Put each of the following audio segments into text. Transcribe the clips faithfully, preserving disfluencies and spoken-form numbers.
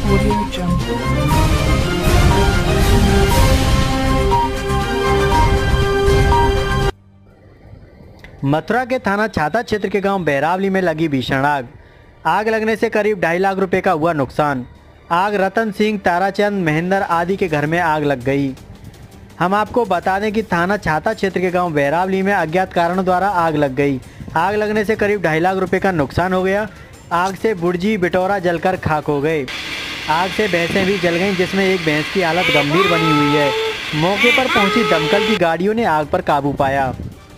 Audio Jungle. Mathura के थाना छाता क्षेत्र के गांव बैरावली में लगी भीषण आग। आग लगने से करीब ढाई लाख रुपए का हुआ नुकसान। आग रतन सिंह, ताराचंद, महेंद्र आदि के घर में आग लग गई। हम आपको बता दें कि थाना छाता क्षेत्र के गांव बैरावली में अज्ञात कारणों द्वारा आग लग गई। आग लगने से करीब ढाई लाख रुपए का नुकसान हो गया। आग से बुर्जी बिटौरा जलकर खाक हो गए। आग से भैंसें भी जल गईं, जिसमें एक भैंस की हालत गंभीर बनी हुई है। मौके पर पहुंची दमकल की गाड़ियों ने आग पर काबू पाया।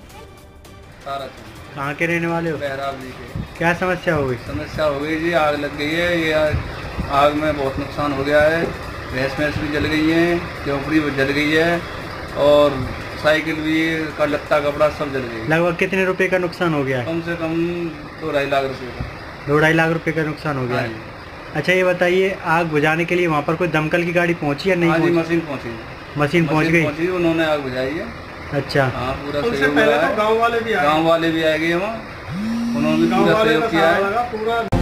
कहाँ के रहने वाले हो? बैरावली के। क्या समस्या हो गई? समस्या हो गई जी, आग लग गई है। ये आग में बहुत नुकसान हो गया है। भैंस भैंस भी जल गई है, झोंपड़ी भी जल गई है और साइकिल भी का लत्ता कपड़ा सब जल गई। लगभग कितने रुपए का नुकसान हो गया है? कम से कम दो ढाई लाख रुपए का। दो ढाई लाख रुपए का नुकसान हो गया है। अच्छा, ये बताइए, आग बुझाने के लिए वहाँ पर कोई दमकल की गाड़ी पहुँची या नहीं? हाँ जी, पहुंची? मशीन पहुँची। मशीन पहुँच गई? पहुँची, उन्होंने आग बुझाई है। अच्छा, हाँ, पूरा सहयोग मिला है। गाँव वाले भी गाँव वाले भी आए गए वहाँ, उन्होंने भी पूरा सहयोग किया है।